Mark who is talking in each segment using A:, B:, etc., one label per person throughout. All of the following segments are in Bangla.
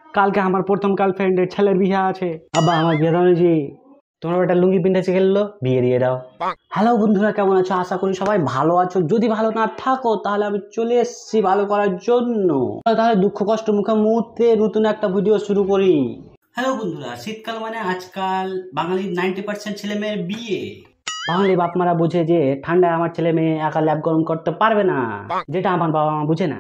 A: কালকে আমার প্রথম গার্লফ্রেন্ডের ছেলের বিয়ে আছে। আব্বা আমার বিয়ে দাও জি, তোমার একটা লুঙ্গি পিনতে শিখেলো, বিয়ে দিয়ে দাও। হ্যালো বন্ধুরা, কেমন আছো? আশা করি সবাই ভালো আছো। যদি ভালো না থাকো তাহলে আমি চলে এসেছি ভালো করার জন্য। তাহলে দুঃখ কষ্ট মুখে মুহূর্তে নতুন একটা ভিডিও শুরু করি। হ্যালো বন্ধুরা, শীতকাল মানে আজকাল বাঙালির 90% ছেলে মেয়ের বিয়ে। বাঙালি বাপ মারা বুঝে যে ঠান্ডায় আমার ছেলে মেয়ে একা ল্যাব গরম করতে পারবে না, যেটা আমার বাবা মা বুঝে না।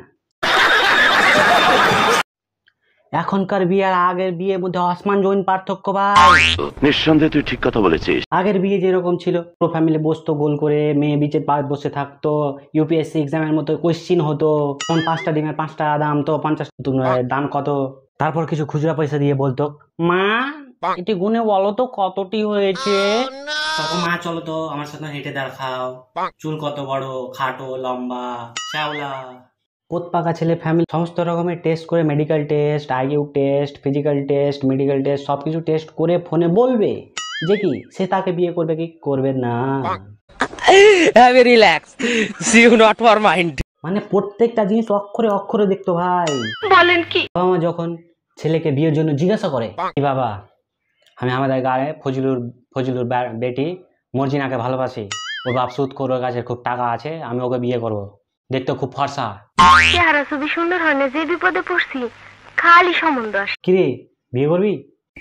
A: এখনকার বিয়ে আর আগের বিয়ের মধ্যে আসমান জমিন পার্থক্য ভাই।
B: নিঃসন্দেহে তুই ঠিক কথা বলেছিস।
A: আগের বিয়ে যেরকম ছিল, পুরো ফ্যামিলি বসতো গোল করে, মেয়ে বিচের পাশ বসে থাকতো, ইউপিএসসি এক্সামের মতো কোয়েশ্চিন হতো, তখন 5টা ডিমের 5 টাকা দাম, তো 50 দাম কত। তারপর কিছু খুচরা পয়সা দিয়ে বলতো, মা এটি গুনে বলো তো কতটি হয়েছে। তখন মা চলো তো আমার সাথে হেঁটে দেখাও, চুল কত বড়, খাটো, লম্বা, শ্যাওলা। কোত পাকা ছেলে ফ্যামিলি সমস্ত রকমের টেস্ট করে, medical test, IQ test, physical test, medical test সবকিছু টেস্ট করে ফোনে বলবে যে কি সে তাকে বিয়ে করবে কি করবে না। মানে প্রত্যেকটা জিনিস অক্ষরে অক্ষরে দেখতো ভাই। বলেন কি? বাবা মা যখন ছেলেকে বিয়ের জন্য জিজ্ঞাসা করে, কি বাবা আমি আমাদের গায়ে ফজলুর বেটি মর্জিনাকে ভালোবাসি, ওর বাপ সুদ করে, ওর কাছে খুব টাকা আছে, আমি ওকে বিয়ে করবো, দেখতে খুব ফর্সা,
C: চেহারা খুবই সুন্দর হয় না, যে বিপদে পড়ছি খালি সম্বন্ধ আসে।
A: কিরে বিয়ে করবি?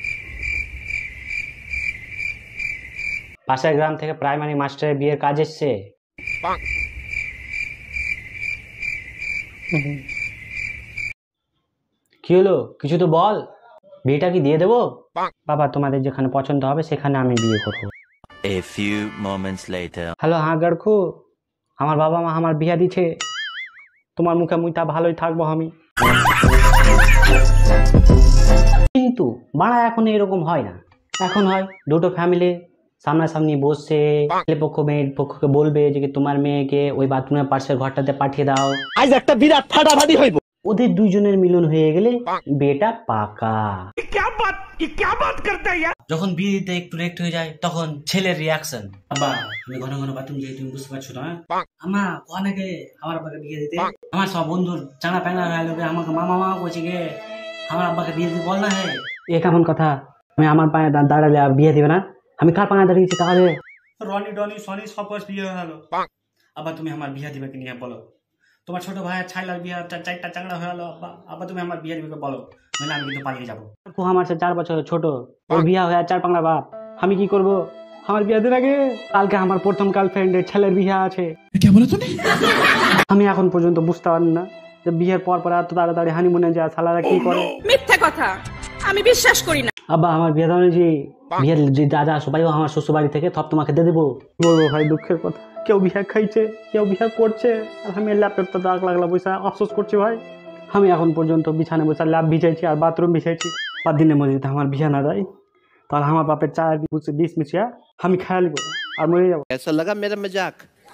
A: পাশের গ্রাম থেকে প্রাইমারি মাস্টারের বিয়ের কাজ এসছে। কি হলো, কিছু তো বল, বিয়েটা কি দিয়ে দেবো? বাবা তোমাদের যেখানে পছন্দ হবে সেখানে আমি বিয়ে করবো।
B: A few moments later.
A: Hello হ্যাঁ গাড়খু, আমার বাবা মা আমার বিয়া দিচ্ছে, তোমার মুখে মুইতা ভালোই থাকবো আমি। কিন্তু বাড়া এখন এরকম হয় না। এখন হয় দুটো ফ্যামিলি সামনাসামনি বসে, ছেলে পক্ষ মেয়ের পক্ষকে বলবে যে তোমার মেয়েকে ওই বাথরুমের পাশের ঘরটাতে পাঠিয়ে দাও, আজ একটা বিরাট ফাটাফাটি হইব। ওদের দুইজনের মিলন হয়ে গেলে বিয়েটা পাকা। যখন বিয়ে দিতে একটু লেট হয়ে যায় তখন ছেলের রিয়াকশন, বাবা আমি ঘন ঘন বাথরুম যাই, তুমি বুঝতে পারছো না? আমা অনেকে আমার আব্বাকে বিয়ে দিতে, আমার সব বন্ধুর চাঙা প্যাঙা হয়ে গেল, আমাকে মামা মামা করছে গে আমার আব্বাকে বিয়ে দিতে বল না। হে এ কেমন কথা? আমি আমার পায়ে দাঁড়ালে বিয়ে দিবে না? আমি কার পায়ে দাঁড়িয়েছি তাহলে? রনি ডনি সনি সব বিয়ে হয়ে গেল, আবার তুমি আমার বিয়ে দিবে কি নিয়ে বলো? তোমার ছোট ভাইয়ের ছাইলার বিয়ে 4টা চাংড়া হয়ে গেল, আব্বা তুমি আমার বিয়ে দিবে বলো, নাহলে আমি কিন্তু পালিয়ে যাবো। আমার 4 বছর ছোট, ওর বিয়ে হয়ে 4 পাংড়া বাপ, আমি কি করব? আমার বিয়ে দিন আগে কালকে আমার প্রথম গার্লফ্রেন্ডের ছেলের বিয়ে আছে। আমি এখন পর্যন্ত বুঝতে পারি না যে বিয়ের পর পর এত তাড়াতাড়ি হানিমুনে যায় শালারা কি করে।
D: মিথ্যা কথা, আমি বিশ্বাস করি না।
A: আব্বা আমার বিয়ে দাও জি, বিয়ের যে দাদা সবাই আমার শ্বশুর বাড়ি থেকে সব তোমাকে দিয়ে দেবো। বলবো ভাই দুঃখের কথা, কেউ বিয়ে খাইছে, কেউ বিয়ে করছে, আর আমি ল্যাপটপটা দাগ লাগলা পয়সা আফসোস করছি ভাই। আমি এখন পর্যন্ত বিছানে বসে ল্যাব ভিজাইছি আর বাথরুম ভিজাইছি। 5 দিনের মধ্যে আমার বিয়ে না দেয় তাহলে আমার বাপের 4 মিশিয়া আমি খেয়াল করবো আর মরে যাবো।
E: ऐसा लगा मेरा मजाक।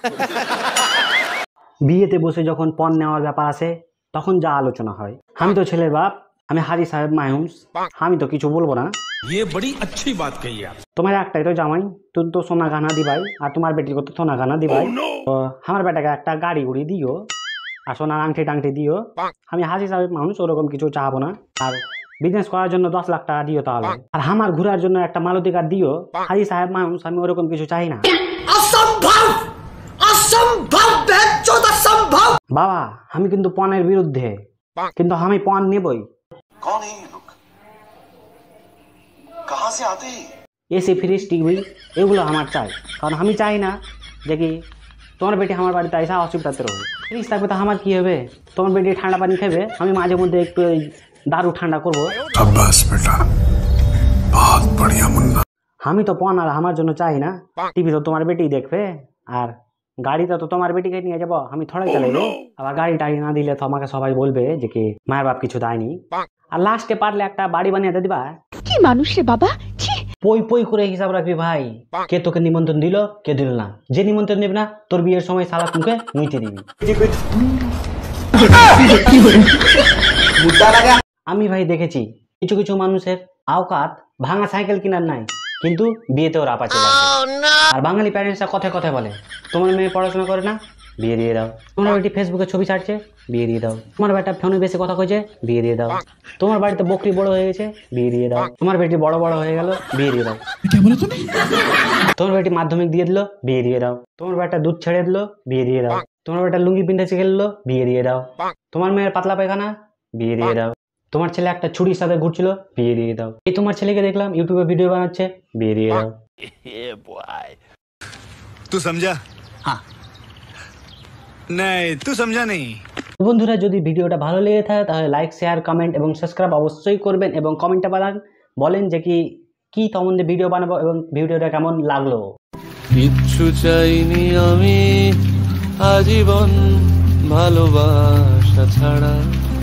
A: বিয়েতে বসে যখন পণ নেওয়ার ব্যাপার আসে তখন যা আলোচনা হয়, আমি তো ছেলের বাপ, আমি হাজি সাহেব মায়ুস, আমি তো কিছু বলবো না।
E: ये बड़ी अच्छी बात कही आप।
A: তোমার একটাই তো জামাই, তুমি তো সোনা গানা দিবাই, আর তোমার বেটির কত সোনা গানা দিবাই। তো আমার বেটাকে একটা গাড়ি গুড়ি দিও আর সোনার আংটি টাংটি দিও। আমি হাজি সাহেব মানুষ, ওরকম কিছু চাবো না। আর বিজনেস করার জন্য 10 লাখ টাকা দিও তাহলে, আর আমার ঘোরার জন্য একটা মালতী কার দিও। হাজি সাহেব মানুষ, আমি ওরকম কিছু চাই না। বাবা আমি কিন্তু পণের বিরুদ্ধে, কিন্তু আমি পণ নেবই। এসি ফ্রিজ টিভি এগুলো আমার চাই, কারণ আমি চাই না যে কি তোমার বেটি আমার বাড়িতে এসে অসুবিধাতে রবে। ফ্রিজ থাকবে তো আমার কি হবে? তোমার বেটি ঠান্ডা পানি খাবে, আমি মাঝে মধ্যে একটু দারু ঠান্ডা করবো। আমি তো পণ আর আমার জন্য চাই না। টিভি তো তোমার বেটি দেখবে, আর গাড়িটা তো তোমার বেটিকে নিয়ে যাবো, আমি থোড়াই চালাইবো। আবার গাড়ি টাড়ি না দিলে তো আমাকে সবাই বলবে যে কি মায়ের বাপ কিছু দেয়নি। আর লাস্টে পারলে একটা বাড়ি বানিয়ে দিবা।
C: কি মানুষ রে বাবা,
A: পই পই করে হিসাব রাখবি ভাই, কে তোকে নিমন্ত্রণ দিল কে দিল না। যে নিমন্ত্রণ দেবে না তোর বিয়ের সময় সালা তুকে মুইতে দিবি। আমি ভাই দেখেছি কিছু কিছু মানুষের আওকাত ভাঙা সাইকেল কিনার নাই, কিন্তু বিয়েতেও রাপা চলে আসে। আর বাঙালি প্যারেন্টসরা কথায় কথায় বলে তোমার মেয়ে পড়াশোনা করে না, বিয়ে দিয়ে দাও। তোমার বেটি ফেসবুকে ছবি ছাড়ছে, বিয়ে দিয়ে দাও। তোমার বেটা ফোনে বেশি কথা কইছে, বিয়ে দিয়ে দাও। তোমার বাড়িতে বকরি বড় হয়ে গেছে, বিয়ে দিয়ে দাও। তোমার বেটি বড় বড় হয়ে গেল, বিয়ে দিয়ে দাও। তোমার বেটি মাধ্যমিক দিয়ে দিল, বিয়ে দিয়ে দাও। তোমার বেটা দুধ ছেড়ে দিল, বিয়ে দিয়ে দাও। তোমার বেটা লুঙ্গি পিনতে শিখে নিল, বিয়ে দিয়ে দাও। তোমার মেয়ের পাতলা পায়খানা, বিয়ে দিয়ে দাও। তোমার ছেলে একটা ছুরির সাথে ঘুরছিল, বিয়ে দিয়ে দাও। এই তোমার ছেলেকে দেখলাম ইউটিউবে ভিডিও বানাচ্ছে, বিয়ে দিয়ে দাও।
F: तू समझा? हाँ नहीं तू समझा नहीं।
A: বন্ধুরা, যদি ভিডিওটা ভালো লেগে থাকে তাহলে লাইক, শেয়ার, কমেন্ট এবং সাবস্ক্রাইব অবশ্যই করবেন এবং কমেন্টে বলেন যে কি সম্বন্ধে ভিডিও বানাবো এবং ভিডিওটা কেমন লাগলো।
G: কিচ্ছু চাইনি আমি আজীবন ভালোবাসা ছাড়া।